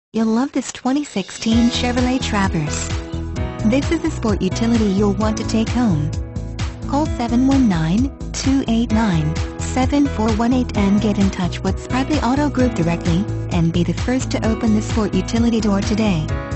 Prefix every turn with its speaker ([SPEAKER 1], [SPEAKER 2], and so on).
[SPEAKER 1] You'll love this 2016 Chevrolet Traverse. This is the sport utility you'll want to take home. Call 719-289-7418 and get in touch with Spradley Auto Group directly, and be the first to open the sport utility door today.